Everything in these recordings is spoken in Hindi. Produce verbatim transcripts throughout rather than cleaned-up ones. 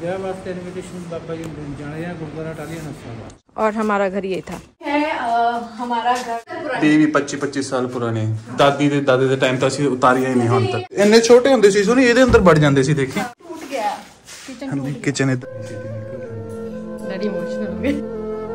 ब्याह वास्ते इनविटेशन बाबा जी जाने हैं गुरुद्वारा टालियां नस्वां। और हमारा घर ये था है आ, हमारा घर भी पच्चीस पच्चीस साल पुराने दादी दे दादे दे टाइम तो ਅਸੀਂ ਉਤਾਰੀਆਂ ਹੀ ਨਹੀਂ ਹੁਣ ਤੱਕ। ਇੰਨੇ ਛੋਟੇ ਹੁੰਦੇ ਸੀ ਸੋਨੀ ਇਹਦੇ ਅੰਦਰ ਵੜ ਜਾਂਦੇ ਸੀ ਦੇਖੀ। टूट गया किचन टूट किचन है डैडी इमोशनल हो गए।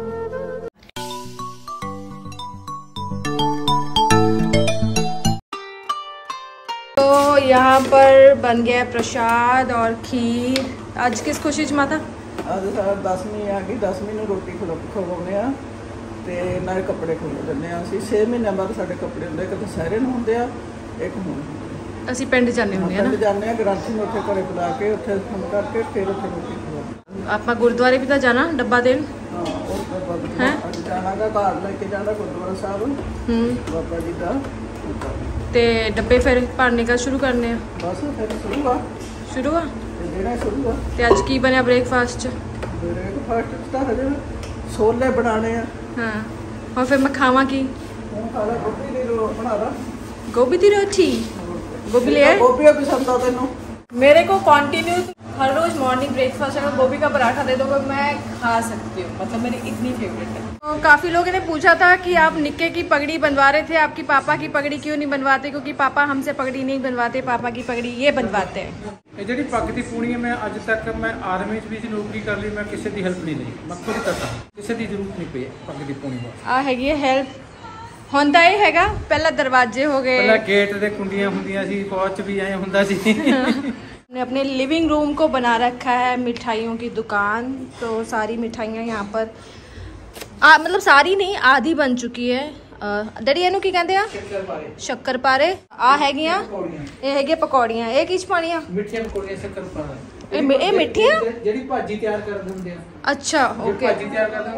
तो यहाँ पर बन गया प्रसाद और खीर। आज किस खुशी च माता? आज सारा दसवीं आ गई, दसवीं ਨੂੰ ਰੋਟੀ ਖਵਾਉਂਦੇ ਆ ਤੇ ਨਾਲ ਕੱਪੜੇ ਖਵਾ ਦਿੰਦੇ ਆ। ਅਸੀਂ ਛੇ ਮਹੀਨਿਆਂ ਬਾਅਦ ਸਾਡੇ ਕੱਪੜੇ ਹੁੰਦੇ, ਇੱਕ ਦੁਸਹਿਰੇ ਨੂੰ ਹੁੰਦੇ ਆ, ਇੱਕ ਹੁਣ ਅਸੀਂ ਪਿੰਡ ਜਾਂਦੇ ਹੁੰਦੇ ਆ ਨਾ। ਪਿੰਡ ਜਾਂਦੇ ਆ ਗ੍ਰੰਥੀ ਨੂੰ ਉੱਥੇ ਘਰੇ ਬੁਲਾ ਕੇ ਉੱਥੇ ਫੋਨ ਕਰਕੇ ਫਿਰ ਉੱਥੇ ਰੋਟੀ ਖਵਾਉਂਦੇ। ਆਪਾਂ ਗੁਰਦੁਆਰੇ ਵੀ ਤਾਂ ਜਾਣਾ ਡੱਬਾ ਦੇਣ। ਹਾਂ ਉਹ ਤਾਂ ਹੈ ਜਾਣਾਗਾ ਘਰ ਲੈ ਕੇ ਜਾਣਾ ਗੁਰਦੁਆਰਾ ਸਾਹਿਬ ਹੂੰ ਬਾਬਾ ਜੀ ਦਾ ਤੇ ਡੱਬੇ ਫਿਰ ਭਰਨੇ ਕਾ ਸ਼ੁਰੂ ਕਰਨੇ ਆ। ਬਸ ਫਿਰ ਸ਼ੁਰੂ ਆ ਸ਼ੁਰੂ ਆ ਜਿਹੜਾ ਸ਼ੁਰੂ ਆ। ਤੇ ਅੱਜ ਕੀ ਬਣਿਆ ਬ੍ਰੇਕਫਾਸਟ ਚ? ਬ੍ਰੇਕਫਾਸਟ ਤਾਂ ਹਜੇ ਛੋਲੇ ਬਣਾਣੇ ਆ। ਹਾਂ ਹੁਣ ਫਿਰ ਮੈਂ ਖਾਵਾਂ ਕੀ? ਹੁਣ ਖਾ ਲੈ ਗੋਭੀ ਦੀ ਰੋ ਬਣਾ ਲਾ। गोभी की रोटी गोभी ले गोभी पसंद आ तेनों? मेरे को कंटिन्यू हर रोज मॉर्निंग ब्रेकफास्ट अगर गोभी का पराठा दे दोगे मैं खा सकती हूँ, मतलब मेरी इतनी फेवरेट है। तो काफ़ी लोगों ने पूछा था कि आप निक्के की पगड़ी बनवा रहे थे, आपकी पापा की पगड़ी क्यों नहीं बनवाते? क्योंकि पापा हमसे पगड़ी नहीं बनवाते, पापा की पगड़ी ये बनवाते हैं। ये जी पग की पूनी है, मैं अज तक मैं आर्मी भी नौकरी कर ली, मैं किसी की हेल्प नहीं ली, मैं खुद करता, किसी की जरूरत नहीं पई पग की पूनी में। आ हैगी हेल्प ਹੁੰਦਾ ਹੀ ਹੈਗਾ। ਪਹਿਲਾਂ ਦਰਵਾਜ਼ੇ ਹੋ ਗਏ, ਪਹਿਲਾਂ ਗੇਟ ਦੇ ਕੁੰਡੀਆਂ ਹੁੰਦੀਆਂ ਸੀ, ਪਹੁੰਚ ਵੀ ਆਏ ਹੁੰਦਾ ਸੀ। हमने अपने लिविंग रूम को बना रखा है मिठाइयों की दुकान। तो सारी मिठाइयाँ यहाँ पर आ, मतलब सारी नहीं आधी बन चुकी है। डैडी ਇਹਨੂੰ ਕੀ ਕਹਿੰਦੇ ਆ? ਸ਼ੱਕਰਪਾਰੇ। ਆ ਹੈਗੀਆਂ ਇਹ ਹੈਗੀਆਂ ਪਕੌੜੀਆਂ। ਇਹ ਕਿਸ ਪਾਣੀਆਂ? ਮਿੱਠੀਆਂ ਪਕੌੜੀਆਂ ਸ਼ੱਕਰਪਾਰਾ। ਇਹ ਇਹ ਮਿੱਠੀਆਂ ਜਿਹੜੀ ਭਾਜੀ ਤਿਆਰ ਕਰ ਦਿੰਦੇ ਆ। अच्छा ओके भाजी तैयार कर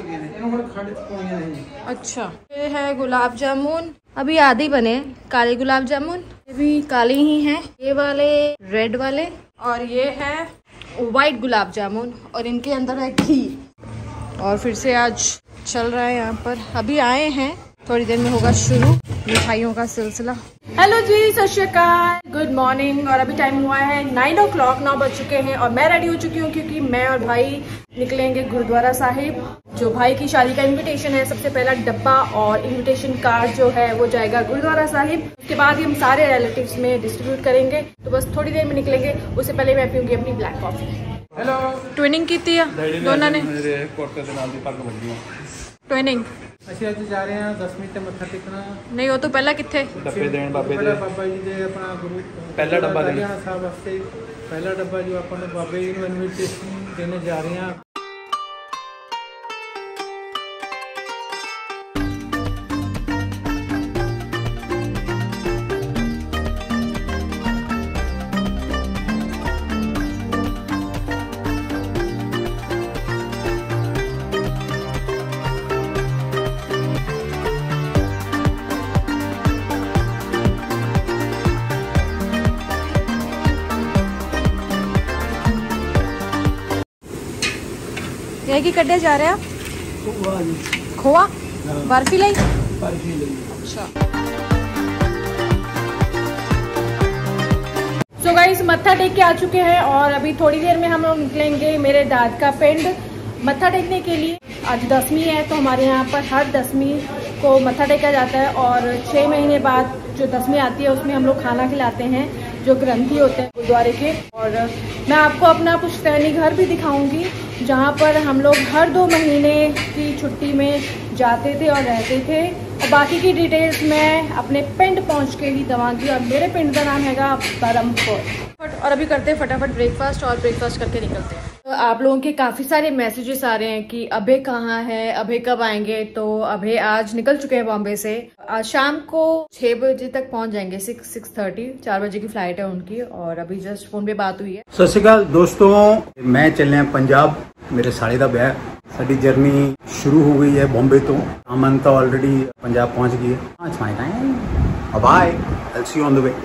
देंगे। अच्छा ये है गुलाब जामुन, अभी आधे बने काले गुलाब जामुन, ये भी काले ही हैं, ये वाले रेड वाले, और ये है वाइट गुलाब जामुन, और इनके अंदर है खीर। और फिर से आज चल रहा है यहाँ पर, अभी आए हैं थोड़ी देर में होगा शुरू मिठाइयों का सिलसिला। हेलो जी, सत श्री अकाल, गुड मॉर्निंग। और अभी टाइम हुआ है नाइन ओ क्लॉक, नौ बज चुके हैं और मैं रेडी हो चुकी हूँ क्योंकि मैं और भाई निकलेंगे गुरुद्वारा साहिब। जो भाई की शादी का इनविटेशन है, सबसे पहला डब्बा और इनविटेशन कार्ड जो है वो जाएगा गुरुद्वारा साहिब। उसके बाद ही हम सारे रिलेटिव्स में डिस्ट्रीब्यूट करेंगे। तो बस थोड़ी देर में निकलेंगे, उससे पहले मैं पीऊंगी अपनी ब्लैक कॉफी। हेलो ट्विनिंग की थी दोनों ने ट्विनिंग। ਅਸੀਂ ਅੱਜ ਜਾ ਰਹੇ ਹਾਂ ਦਸਵੀਂ ਤੇ ਮੱਥਾ ਟੇਕਣਾ। ਨਹੀਂ ਉਹ ਤੋਂ ਪਹਿਲਾਂ ਕਿੱਥੇ? ਡੱਬੇ ਦੇਣ ਬਾਬੇ ਦੇ, ਬਾਬਾ ਜੀ ਦੇ ਆਪਣਾ ਗੁਰੂ ਪਹਿਲਾ ਡੱਬਾ ਦੇਣਾ ਸਾਹਿਬ ਵਾਸਤੇ। ਪਹਿਲਾ ਡੱਬਾ ਜੋ ਆਪਾਂ ਨੂੰ ਬਾਬੇ ਜੀ ਨੂੰ ਇਨਵੀਟੇਸ਼ਨ ਦੇਣ ਜਾ ਰਹੇ ਹਾਂ। यह की कड्ढे जा रहे हैं? खोआ बर्फी लाई। अच्छा सो गाइस मत्था टेक के आ चुके हैं और अभी थोड़ी देर में हम लोग निकलेंगे मेरे दाद का पिंड मत्था टेकने के लिए। आज दसवीं है तो हमारे यहाँ पर हर दसवीं को मत्था टेका जाता है और छः महीने बाद जो दसवीं आती है उसमें हम लोग खाना खिलाते हैं जो ग्रंथी होते हैं गुरुद्वारे के। और मैं आपको अपना पुश्तैनी घर भी दिखाऊंगी जहाँ पर हम लोग हर दो महीने की छुट्टी में जाते थे और रहते थे। और बाकी की डिटेल्स मैं अपने पिंड पहुँच के ही दवांगी। और मेरे पिंड का नाम हैगा बरमपुर। और अभी करते हैं फटाफट ब्रेकफास्ट और ब्रेकफास्ट करके निकलते हैं। तो आप लोगों के काफ़ी सारे मैसेजेस आ रहे हैं कि अभय कहाँ है, अभय कब आएंगे। तो अभय आज निकल चुके हैं बॉम्बे से, आज शाम को छः बजे तक पहुंच जाएंगे। सिक्स सिक्स थर्टी चार बजे की फ्लाइट है उनकी। और अभी जस्ट फोन पे बात हुई है। सत श्री अकाल दोस्तों, मैं चलने पंजाब, मेरे साले का ब्याह। साडी जर्नी शुरू हो गई है बॉम्बे तो। अमन तो ऑलरेडी पंजाब पहुंच गई है। Bye, I see you on the way.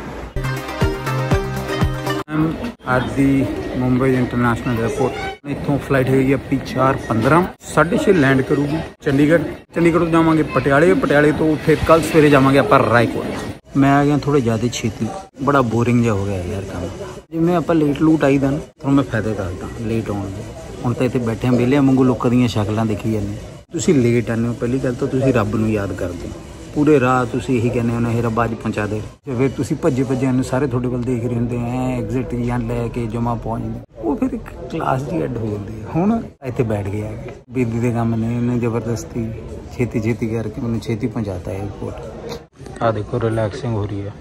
At the Mumbai international airport. इतों फ्लाइट है पी चार पंद्रह साढ़े छे लैंड करूगी चंडीगढ़। चंडीगढ़ तो जावांगे पटियाले, पटियाले तो फिर कल सवेरे जावांगे आप रायकोट। मैं आ गया थोड़ा ज़्यादा छेती, बड़ा बोरिंग जहा हो गया यार काम। ਜਿਵੇਂ ਆਪਾਂ ਲੇਟ ਲੂਟ ਆਈਦਾ ਨਾ, ਤੁਹਾਨੂੰ ਮੈਂ ਫਾਇਦੇ ਦੱਸਦਾ ਲੇਟ ਆਉਣ ਦੇ। ਹੁਣ ਤਾਂ ਇੱਥੇ ਬੈਠੇ ਵਿਹਲੇ ਵਾਂਗੂ ਲੋਕਾਂ ਦੀਆਂ ਸ਼ਕਲਾਂ ਦੇਖੀ ਜਾਂਦੇ। ਤੁਸੀਂ ਲੇਟ ਆਉਂਦੇ ਹੋ, ਪਹਿਲੀ ਗੱਲ ਤਾਂ ਤੁਸੀਂ ਰੱਬ ਨੂੰ ਯਾਦ ਕਰਦੇ ਹੋ। ਪੂਰੇ ਰਾਹ ਤੁਸੀਂ ਇਹੀ ਕਹਿੰਦੇ ਹੋ, ਇਹ ਰੱਬ ਅੱਜ ਪਹੁੰਚਾ ਦੇ। ਫਿਰ ਤੁਸੀਂ ਭੱਜੇ ਭੱਜੇ ਆਉਂਦੇ, ਸਾਰੇ ਤੁਹਾਡੇ ਵੱਲ ਦੇਖ ਰਹੇ ਹੁੰਦੇ ਐ, ਐਗਜ਼ਿਟ ਜਾਂ ਲੈ ਕੇ ਜਮਾ ਪਹੁੰਚ ਜਾਂਦੇ। ਉਹ ਫਿਰ ਇੱਕ ਕਲਾਸ ਦੀ ਅੱਡ ਹੋ ਜਾਂਦੀ ਹੈ। ਹੁਣ ਇੱਥੇ ਬੈਠ ਗਿਆ ਬੀਦੀ ਦੇ ਕੰਮ ਨੇ, ਇਹਨੇ ਜ਼ਬਰਦਸਤੀ ਛੇਤੀ ਛੇਤੀ ਕਰਕੇ ਮੈਨੂੰ ਛੇਤੀ ਪਹੁੰਚਾਤਾ ਹੈ ਏਅਰਪੋर्ट। ਆ ਦੇਖੋ ਰਿਲੈਕਸਿੰਗ ਹੋ ਰਹੀ है।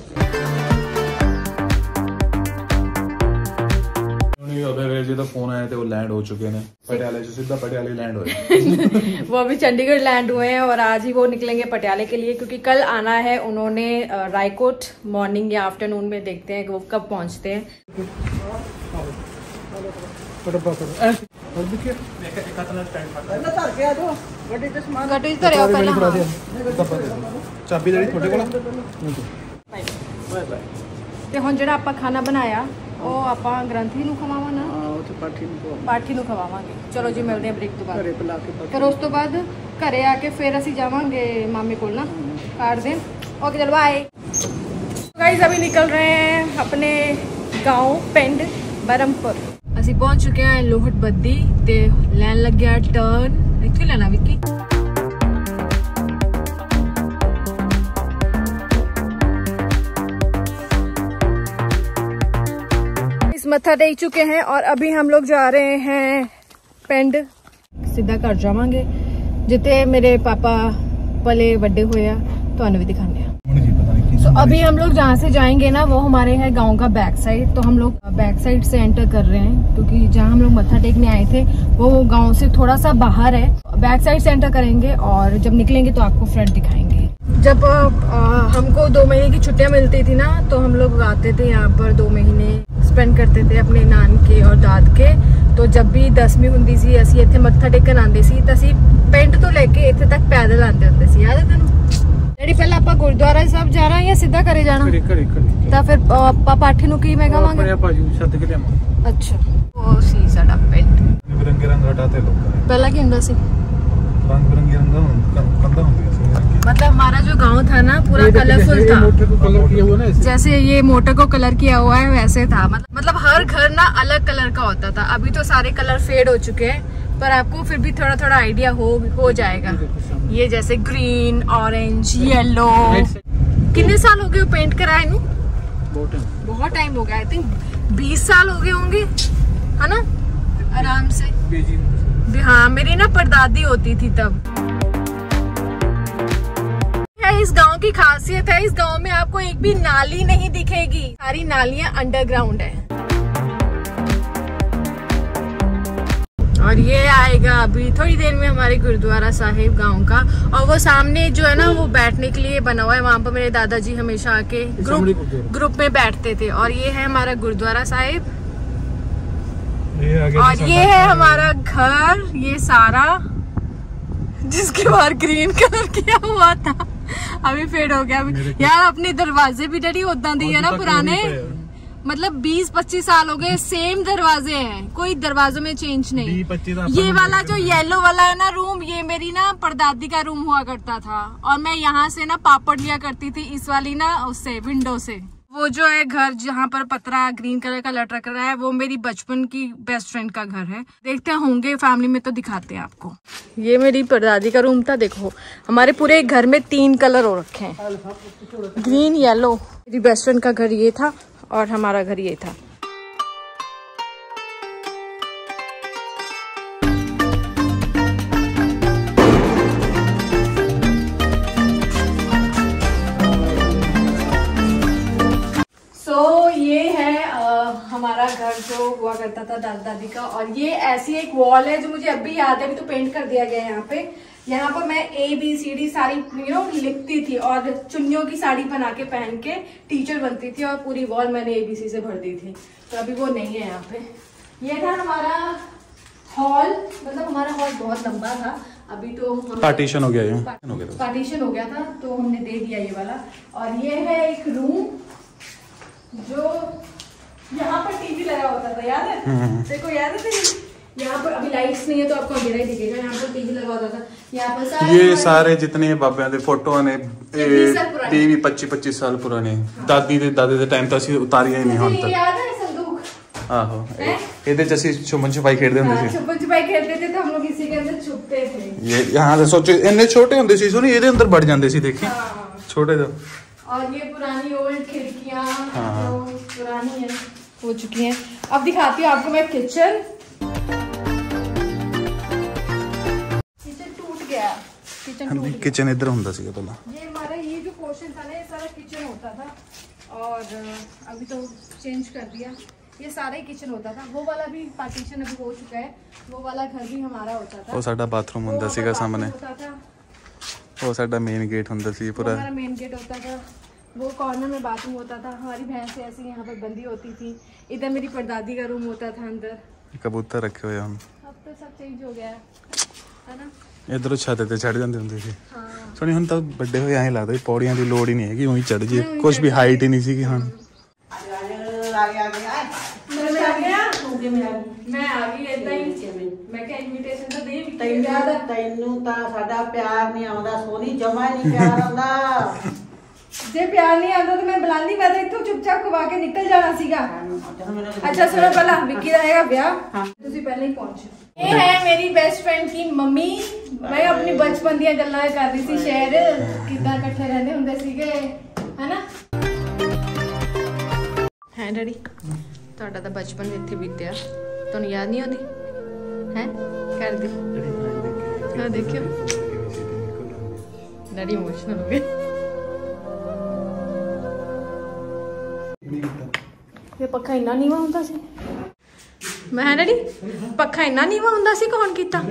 अभय जी का फोन आया थे, वो लैंड हो चुके हैं पटियाले से, सीधा पटियाले लैंड हुए। वो अभी चंडीगढ़ लैंड हुए हैं और आज ही वो निकलेंगे पटियाले के लिए, क्योंकि कल आना है उन्होंने रायकोट। मॉर्निंग या आफ्टरनून में देखते हैं कि वो कब पहुंचते हैं। चाबी ਜਿਹੜੀ ਤੁਹਾਡੇ ਕੋਲ ਤੇ ਹੁਣ ਜਿਹੜਾ ਆਪਾਂ ਖਾਣਾ ਬਣਾਇਆ ਉਹ ਆਪਾਂ ਗ੍ਰੰਥੀ ਨੂੰ ਖਵਾਵਾਂ ਨਾ, ਉਹ ਤੇ ਪਾਠੀ ਨੂੰ ਪਾਠੀ ਨੂੰ ਖਵਾਵਾਂਗੇ। ਚਲੋ ਜੀ ਮਿਲਦੇ ਆ ਬ੍ਰੇਕ ਤੋਂ ਬਾਅਦ। ਘਰੇ ਪਿਲਾ ਕੇ ਫਿਰ ਉਸ ਤੋਂ ਬਾਅਦ ਘਰੇ ਆ ਕੇ ਫਿਰ ਅਸੀਂ ਜਾਵਾਂਗੇ ਮਾਮੇ ਕੋਲ ਨਾ ਕਾਟ दें। ओके चलो बाय गाइस, अभी निकल रहे हैं अपने गांव पिंड बरमपुर। ਅਸੀਂ ਪਹੁੰਚ ਚੁੱਕੇ ਹਾਂ ਲੋਹਟ ਬੱਦੀ ਤੇ ਲੈਣ ਲੱਗਿਆ ਟਰਨ। ਇੱਥੇ ਲੈਣਾ ਵਿੱਕੀ। मत्था टेक चुके हैं और अभी हम लोग जा रहे हैं पिंड। सीधा घर जावांगे जिते मेरे पापा पले बड़े हुए तो भी दिखाने। so, अभी हम लोग जहाँ से जाएंगे ना वो हमारे है गांव का बैक साइड, तो हम लोग बैक साइड से एंटर कर रहे हैं क्योंकि जहाँ हम लोग मत्था टेकने आए थे वो गांव से थोड़ा सा बाहर है। बैक साइड से एंटर करेंगे और जब निकलेंगे तो आपको फ्रंट दिखाएंगे। जब आ, हमको दो महीने की छुट्टियां मिलती थी ना तो हम लोग आते थे यहाँ पर, दो महीने स्पेंड करते थे अपने नान के और दाद के। तो जब भी दसवीं हुंदी सी असी इत्थे मत्था टेकन आंदे सी तो असी पिंड तो लेके इत्थे तक पैदल आंदे हुंदे सी। याद है तेनू? डैडी पहले आपां गुरुद्वारा साहब जाना या सीधा घरे जाना? घरे घरे घरे तो फिर आपां पाठी नूं की मैं कहांगे? अपने बाजू सद के लियावांगे। अच्छा, वो सी साडा पिंड। बिरंगे रंग हटाते लोग, पहला की हुंदा सी रंग बिरंगे रंग कंधा हुंदी सी। मतलब हमारा जो गांव था ना पूरा कलरफुल था। मोटर को कलर किया हुआ ना, जैसे ये मोटर को कलर किया हुआ है वैसे था। मतलब मतलब हर घर ना अलग कलर का होता था। अभी तो सारे कलर फेड हो चुके हैं पर आपको फिर भी थोड़ा थोड़ा आइडिया हो हो जाएगा। ये जैसे ग्रीन, ऑरेंज, येलो। कितने साल हो गए पेंट कराए नू? बहुत टाइम हो गया। आई थिंक बीस साल हो गए होंगे, है ना? आराम से। हाँ, मेरी ना परदादी होती थी तब। इस गांव की खासियत है, इस गांव में आपको एक भी नाली नहीं दिखेगी, सारी नालियां अंडरग्राउंड है। और ये आएगा अभी थोड़ी देर में हमारे गुरुद्वारा साहिब गांव का। और वो सामने जो है ना वो बैठने के लिए बना हुआ है, वहाँ पर मेरे दादाजी हमेशा आके ग्रुप ग्रुप में बैठते थे। और ये है हमारा गुरुद्वारा साहिब, और ये है हमारा घर, ये सारा जिसके बाहर ग्रीन कलर किया हुआ था अभी फेड हो गया। यार अपने दरवाजे भी डैडी उदा दी है ना पुराने, मतलब बीस पच्चीस साल हो गए सेम दरवाजे हैं, कोई दरवाजों में चेंज नहीं। ये वाला जो येलो वाला है ना रूम, ये मेरी ना परदादी का रूम हुआ करता था और मैं यहाँ से ना पापड़ लिया करती थी इस वाली ना उससे विंडो से। वो जो है घर जहाँ पर पतरा ग्रीन कलर का लटक रहा है वो मेरी बचपन की बेस्ट फ्रेंड का घर है। देखते होंगे फैमिली में तो दिखाते हैं आपको। ये मेरी परदादी का रूम था। देखो हमारे पूरे घर में तीन कलर हो रखे हैं, ग्रीन, येलो। मेरी बेस्ट फ्रेंड का घर ये था और हमारा घर ये था। ये है आ, हमारा घर जो हुआ करता था दादा दादी का। और ये ऐसी एक वॉल है जो मुझे अब भी याद है, अभी तो पेंट कर दिया गया है यहाँ पे। यहाँ पर मैं ए बी सी डी सारी यू नो लिखती थी और चुन्नियों की साड़ी बना के पहन के टीचर बनती थी और पूरी वॉल मैंने ए बी सी से भर दी थी। तो अभी वो नहीं है यहाँ पे। ये था हमारा हॉल, मतलब हमारा हॉल बहुत लंबा था, अभी तो पार्टीशन हो गया है, पार्टीशन हो गया था तो हमने दे दिया ये वाला। और ये है एक रूम जो यहाँ पर टीवी लगा होता था, याद है? देखो याद है? यहाँ पर अभी लाइट्स नहीं है तो आपको अंधेरा ही दिखेगा। यहाँ पर टीवी लगा होता था। यहाँ पर सारे ये सारे जितने बाबे दे फोटो ने तीस पच्चीस पच्चीस साल पुराने दादी दे दादे दे टाइम तो असि उतारिया ही नहीं हुण तक। आहो ਇਹਦੇ ਚ ਅਸੀਂ ਛੁਪਨ ਛੁਪਾਈ ਖੇਡਦੇ ਹੁੰਦੇ ਸੀ छुपन छुपाई खेलते थे तो हम लोग इसी के अंदर छुपते थे ये यहाँ से सोचो ਇੰਨੇ ਛੋਟੇ ਹੁੰਦੇ ਸੀ ਸੁਣੀ ਇਹਦੇ ਅੰਦਰ ਵੜ ਜਾਂਦੇ ਸੀ ਦੇਖੀ छोटे तो और ये पुरानी ओल्ड खिड़कियाँ जो पुरानी है हो चुकी हैं। अब दिखाती हूँ आपको मैं किचन। किचन टूट गया किचन टूट किचन इधर ਹੁੰਦਾ ਸੀਗਾ ਪਹਿਲਾਂ ये हमारा ये जो पोर्शन था ना ये सारा किचन होता था और अभी तो चेंज कर दिया। ये सारा ही किचन होता था। वो वाला भी पार्टीशन अभी हो चुका है। वो वाला घर भी हमारा होता था। ਉਹ ਸਾਡਾ ਬਾਥਰੂਮ ਹੁੰਦਾ ਸੀਗਾ ਸਾਹਮਣੇ वो साडा मेन गेट ਹੁੰਦਾ ਸੀ पूरा हमारा मेन गेट होता था। वो कॉर्नर में बाथरूम होता था। हमारी भैंस ऐसी यहाँ पर बंदी होती थी। इधर मेरी परदादी का रूम होता था अंदर। कबूतर रखे हुए हम अब तो सब चेंज हो गया है ना। इधरों छत ते चढ़ ਜਾਂਦੇ ਹੁੰਦੇ ਸੀ ਸੁਣੀ ਹੁਣ ਤਾਂ ਵੱਡੇ ਹੋਏ ਐਂ ਲੱਗਦਾ ਵੀ ਪੌੜੀਆਂ ਦੀ ਲੋੜ ਹੀ ਨਹੀਂ ਹੈਗੀ ਉਹੀ ਚੜ ਜੇ ਕੁਝ ਵੀ ਹਾਈਟ ਹੀ ਨਹੀਂ ਸੀਗੀ ਹੁਣ मैं आ गई इतना ही मैं क्या इनविटेशन तो दे ਤੈਨੂੰ ਤੈਨੂੰ ਤਾਂ ਸਾਡਾ ਪਿਆਰ ਨਹੀਂ ਆਉਂਦਾ ਸੋਨੀ ਜਮਾ ਨਹੀਂ ਪਿਆਰ ਆਉਂਦਾ ਜੇ ਪਿਆਰ ਨਹੀਂ ਆਉਂਦਾ ਤਾਂ ਮੈਂ ਬੁਲਾਉਂਦੀ ਮੈਂ ਤਾਂ ਇੱਥੋਂ ਚੁੱਪਚਾਪ ਖਵਾ ਕੇ ਨਿਕਲ ਜਾਣਾ ਸੀਗਾ। अच्छा सुनो पहला विक्की का है ब्याह ਤੁਸੀਂ ਪਹਿਲਾਂ ਹੀ ਪਹੁੰਚੋ। ਇਹ ਹੈ ਮੇਰੀ ਬੈਸਟ ਫਰੈਂਡ की मम्मी। मैं अपनी बचपन ਦੀਆਂ ਗੱਲਾਂ ਕਰ ਰਹੀ ਸੀ ਸ਼ਹਿਰ ਕਿੱਦਾਂ ਇਕੱਠੇ ਰਹਿੰਦੇ ਹੁੰਦੇ ਸੀਗੇ ਹੈਨਾ। ਹੈ ਡੈਡੀ ਤੁਹਾਡਾ ਤਾਂ ਬਚਪਨ ਇੱਥੇ ਬੀਤਿਆ ਤੁਹਾਨੂੰ ਯਾਦ ਨਹੀਂ ਆਉਂਦੀ ਹੈ ਕਰਦੀ ਹਾਂ ਦੇਖਿਓ ਡੈਡੀ ਇਮੋਸ਼ਨਲ ਹੋ ਗਏ। ਇਹ ਪੱਖਾ ਇੰਨਾ ਨੀਵਾ ਹੁੰਦਾ ਸੀ ਮੈਂ ਡੈਡੀ ਪੱਖਾ ਇੰਨਾ ਨੀਵਾ ਹੁੰਦਾ ਸੀ ਕੌਣ ਕੀਤਾ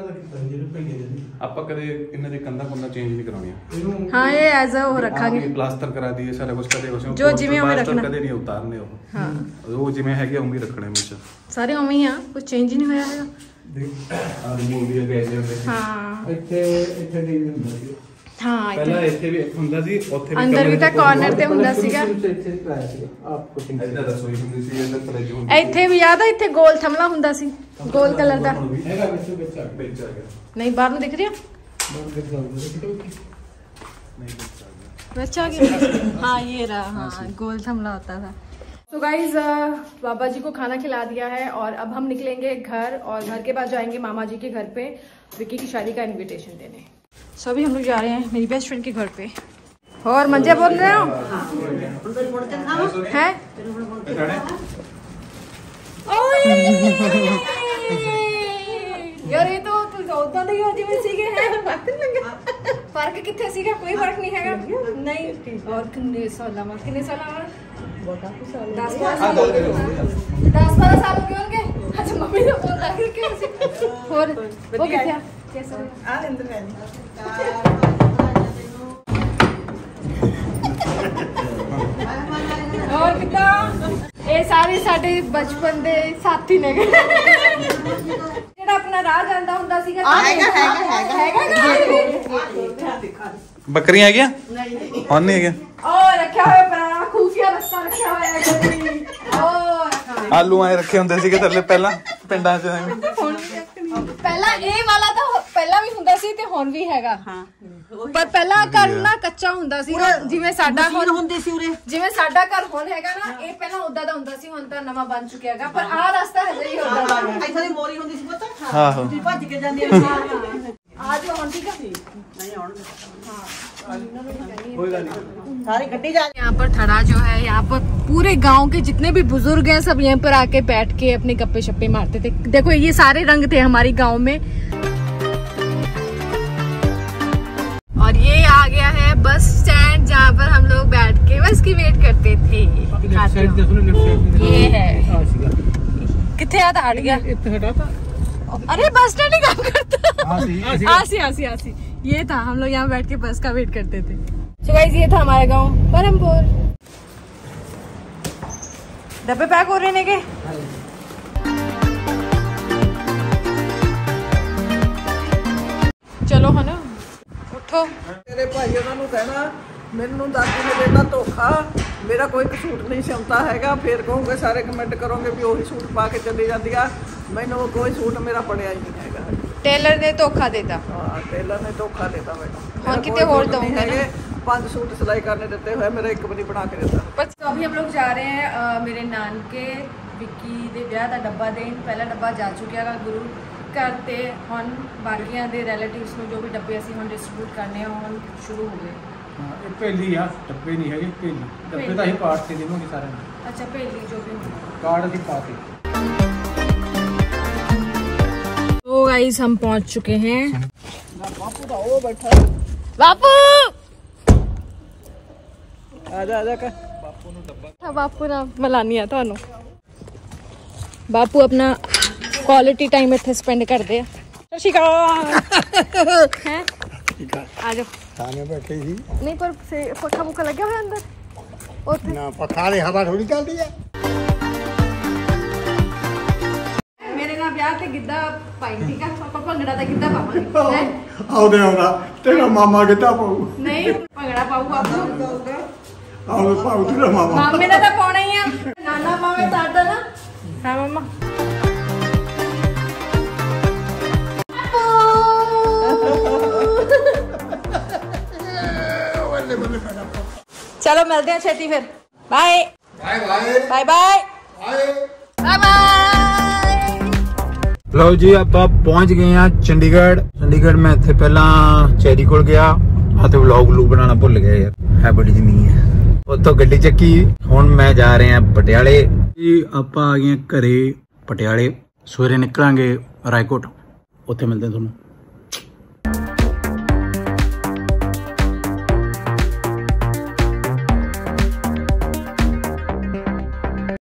ਆਪਾਂ ਕਦੇ ਇਹਨਾਂ ਦੇ ਕੰਧਾਂ ਕੁੰਧਾਂ ਚੇਂਜ ਨਹੀਂ ਕਰਾਉਣੀਆਂ ਹਾਂ ਇਹ ਐਜ਼ ਅ ਉਹ ਰੱਖਾਂਗੇ ਪਲਾਸਟਰ ਕਰਾ ਦਈਏ ਸਾਰਾ ਕੁਝ ਕਦੇ ਉਸ ਜੋ ਜਿਵੇਂ ਉਵੇਂ ਰੱਖਣਾ ਕਦੇ ਨਹੀਂ ਉਤਾਰਨੇ ਉਹ ਹਾਂ ਉਹ ਜਿਵੇਂ ਹੈਗੇ ਉਵੇਂ ਹੀ ਰੱਖਣੇ ਹਮੇਸ਼ਾ ਸਾਰੇ ਉਵੇਂ ਹੀ ਆ ਕੁਝ ਚੇਂਜ ਹੀ ਨਹੀਂ ਹੋਇਆ ਹੈਗਾ ਦੇਖ ਆ ਰਿਮੂਵ ਵੀ ਗਏ ਹੁੰਦੇ ਹਾਂ ਇੱਥੇ ਇੱਥੇ ਨਹੀਂ ਹੁੰਦਾ ਸੀ ਹਾਂ ਪਹਿਲਾਂ ਇੱਥੇ ਵੀ ਹੁੰਦਾ ਸੀ ਉੱਥੇ ਵੀ ਅੰਦਰ ਵੀ ਤਾਂ ਕਾਰਨਰ ਤੇ ਹੁੰਦਾ ਸੀਗਾ ਇੱਥੇ ਕਰਾਇਆ ਸੀ ਆਪ ਕੁਝ ਇੱਧਰ ਰਸੋਈ ਹੁੰਦੀ ਸੀ ਇੱਧਰ ਫਰਿੱਜ ਹੁੰਦੀ ਇੱਥੇ ਵੀ ਯਾਦ ਆ ਇੱਥੇ ਗੋਲ ਥਮਲਾ ਹੁੰਦਾ ਸੀ ਗੋਲ ਕਲਰ ਦਾ ਹੈਗਾ ਵਿੱਚ ਵਿੱਚ ਆ ਵਿੱਚ ਆ ਗਿਆ ਨਹੀਂ ਬਾਹਰ ਨੂੰ ਦਿਖ ਰਿਹਾ ਬੰਦ ਕਰ ਦੋ ਨਹੀਂ ਵਿੱਚ ਆ ਗਿਆ अच्छा गया हाँ ये रहा हाँ गोल थमला होता था। तो गाइज बाबा जी को खाना खिला दिया है और अब हम निकलेंगे घर और घर के बाद जाएंगे मामा जी के घर पे विक्की की शादी का इनविटेशन देने। सो अभी हम लोग जा रहे हैं मेरी बेस्ट फ्रेंड के घर पे। और मंजा बोल रहे हो हैं यार ये तो ਉਦਾਂ ਦੇ ਹੀ ਹੋ ਜਿਵੇਂ ਸੀਗੇ ਹੈ ਫਰਕ ਕਿੱਥੇ ਸੀਗਾ ਕੋਈ ਫਰਕ ਨਹੀਂ ਹੈਗਾ ਨਹੀਂ ਔਰ ਕਿੰਨੇ ਸਾਲਾਂ ਬਾਅਦ ਕਿੰਨੇ ਸਾਲਾਂ ਬਾਅਦ ਦਸ ਬਾਰਾਂ ਸਾਲ ਹੋ ਗਏ ਹੋਣਗੇ। ਅੱਛਾ ਮੰਮੀ ਨੇ ਫੋਨ ਲਾ ਕੇ ਕਿਹਾ ਸੀ ਹੋਰ ਉਹ ਕਿੱਥੇ ਆ कैसा आ अंदर है और कितना ये सारे साडे बचपन दे साथी ने ਜਿਹੜਾ ਆਪਣਾ ਰਾਹ ਜਾਂਦਾ ਹੁੰਦਾ ਸੀਗਾ ਹੈਗਾ ਹੈਗਾ ਹੈਗਾ ਹੈਗਾ ਬੱਕਰੀਆਂ ਹੈਗੀਆਂ ਨਹੀਂ ਹੁਣ ਨਹੀਂ ਹੈਗੀਆਂ ਉਹ ਰੱਖਿਆ ਹੋਇਆ ਪੁਰਾਣਾ ਖੂਫੀਆ ਰਸਤਾ ਰੱਖਿਆ ਹੋਇਆ ਹੈ ਉਹ ਆਲੂ ਆਏ ਰੱਖੇ ਹੁੰਦੇ ਸੀਗੇ ਥੱਲੇ ਪਹਿਲਾਂ ਪਿੰਡਾਂ 'ਚ ਪਹਿਲਾਂ ਇਹ ਵਾਲਾ ਤਾਂ ਪਹਿਲਾਂ ਵੀ ਹੁੰਦਾ ਸੀ ਤੇ ਹੁਣ ਵੀ ਹੈਗਾ ਹਾਂ ਪਰ ਪਹਿਲਾਂ ਘਰ ਨਾ ਕੱਚਾ ਹੁੰਦਾ ਸੀ ਜਿਵੇਂ ਸਾਡਾ ਹੁਣ ਹੁੰਦੀ ਸੀ ਉਰੇ ਜਿਵੇਂ ਸਾਡਾ ਘਰ ਹੁਣ ਹੈਗਾ ਨਾ ਇਹ ਪਹਿਲਾਂ ਉਦਾਂ ਦਾ ਹੁੰਦਾ ਸੀ ਹੁਣ ਤਾਂ ਨਵਾਂ ਬਣ ਚੁੱਕਿਆ ਹੈਗਾ ਪਰ ਆਹ ਰਸਤਾ ਹਜੇ ਹੀ ਹੁੰਦਾ ਦਾ ਇੱਥੇ ਦੀ ਮੋਰੀ ਹੁੰਦੀ ਸੀ ਪਤਾ ਆਹੋ ਤੁਸੀਂ ਭੱਜ ਕੇ ਜਾਂਦੇ ਸੀ ਆ ਜੋ ਹੁਣ ਠੀਕ ਹੈ नहीं आउण हाँ कोई गल नहीं सारी गड्डी जा यहाँ पर थड़ा जो है यहाँ पर पूरे गांव के जितने भी बुजुर्ग हैं सब यहाँ पर आके बैठ के अपने गप्पे शप्पे मारते थे। देखो ये सारे रंग थे हमारे गांव में और ये आ गया है बस स्टैंड जहाँ पर हम लोग बैठ के बस की वेट करते थे। ये है कितने याद हट गया अरे बस स्टैंड ही काम करता आसी आसी आसी ये था हम लोग यहाँ बैठ के बस का वेट करते थे। So guys ये था हमारा गांव परमपुर। डब्बे पैक हो रहे ने के चलो है ना उठो तेरे भाई ਉਹਨਾਂ ਨੂੰ ਕਹਿਣਾ ਮੈਨੂੰ ਦਾਦੀ ਨੇ ਦੇਤਾ ਧੋਖਾ ਮੇਰਾ ਕੋਈ ਕਸੂਰ ਨਹੀਂ ਸਿਉਂਤਾ ਹੈਗਾ ਫਿਰ ਕਹੋਗੇ ਸਾਰੇ ਕਮੈਂਟ ਕਰੋਗੇ ਵੀ ਉਹੀ ਸੂਟ ਪਾ ਕੇ ਚੱਲੀ ਜਾਂਦੀ ਆ ਮੈਨੂੰ ਕੋਈ ਸੂਟ ਮੇਰਾ ਪੜਿਆ ਹੀ ਨਹੀਂ ਹੈਗਾ। टेलर ने धोखा देता हाँ टेलर ने धोखा देता मैंने और कितने और दूंगा ना पांच सूट सिलाई करने देते हुए मेरा एक भी नहीं बना के देता। तो अभी हम लोग जा रहे हैं आ, मेरे नान के ਵਿੱਕੀ ਦੇ ਵਿਆਹ ਦਾ ਡੱਬਾ ਦੇਣ। ਪਹਿਲਾ ਡੱਬਾ ਜਾ ਚੁੱਕਿਆ ਗਾ ਗੁਰੂ ਘਰ ਤੇ ਹੁਣ ਬਾਕੀਆਂ ਦੇ ਰਿਲੇਟਿਵਸ ਨੂੰ ਜੋ ਵੀ ਡੱਬੇ ਅਸੀਂ ਹੁਣ ਡਿਸਟ੍ਰੀਬਿਊਟ ਕਰਨੇ ਆ ਹੁਣ ਸ਼ੁਰੂ ਹੋ ਗਏ। ਹਾਂ ਇਹ ਪਹਿਲੀ ਆ, ਡੱਬੇ ਨਹੀਂ ਹੈਗੇ, ਪਹਿਲੀ ਡੱਬੇ ਤਾਂ ਅਸੀਂ ਪਾਰਟ ਤੇ ਦੇਵਾਂਗੇ ਸਾਰਿਆਂ ਨੂੰ। ਅੱਛਾ ਪਹਿਲੀ ਜੋ ਵੀ कार्ड की पाती। तो गाइस हम पहुंच चुके हैं। बापू तो वो बैठा बापू आजा आजा का बापू ना मिलानी है ਤੁਹਾਨੂੰ बापू अपना क्वालिटी टाइम ਇੱਥੇ स्पेंड ਕਰਦੇ ਆ। ਸਤਿ ਸ਼੍ਰੀ ਅਕਾਲ ਹੈ ਆ ਜਾਓ थाने बैठे ही नहीं पर से पक्का मुक्का लगे हुए अंदर ਉੱਥੇ ना पखारे हवा थोड़ी चलती है। ਮੇਰੇ ਨਾਲ ਵਿਆਹ ਤੇ ਗਿੱਧਾ ਪਾਈ ਠੀਕ ਆ ਆਪਾਂ ਭੰਗੜਾ ਦਾ ਗਿੱਧਾ ਪਾਵਾਂਗੇ ਹੈ ਆਉਦੇ ਆਉਦਾ ਤੇਰਾ ਮਾਮਾ ਕਿੱਦਾਂ ਪਾਉ? ਨਹੀਂ ਭੰਗੜਾ ਪਾਊ ਬਾਪੂ ਆਉ ਪਾਉ ਤੇਰਾ ਮਾਮਾ। ਮਾਮੇ ਦਾ ਤਾਂ ਪਾਉਣਾ ਹੀ ਆ ਨਾਨਾ ਮਾਮੇ ਸਾਡਾ ਨਾ ਹਾਂ ਮਮਾ चलो मिलते हैं छेती फिर bye bye bye bye bye bye bye bye. लो जी ਆਪਾਂ ਪਹੁੰਚ ਗਏ ਆ ਚੰਡੀਗੜ੍ਹ। ਚੰਡੀਗੜ੍ਹ ਮੈਂ ਇੱਥੇ ਪਹਿਲਾਂ ਚੈਰੀ ਕੋਲ ਗਿਆ ਆ ਤੇ ਵਲੌਗ ਲੂ ਬਣਾਉਣਾ ਭੁੱਲ ਗਿਆ ਯਾਰ, ਹੈ ਬੜੀ ਜਿੰਨੀ ਹੈ। ਉੱਥੋਂ ਗੱਡੀ ਚੱਕੀ, ਹੁਣ ਮੈਂ ਜਾ ਰਹੇ ਆ ਪਟਿਆਲੇ। ਜੀ ਆਪਾਂ ਆ ਗਏ ਘਰੇ ਪਟਿਆਲੇ, ਸਵੇਰੇ ਨਿਕਲਾਂਗੇ ਰਾਏਕੋਟ, ਉੱਥੇ ਮਿਲਦੇ ਤੁਹਾਨੂੰ।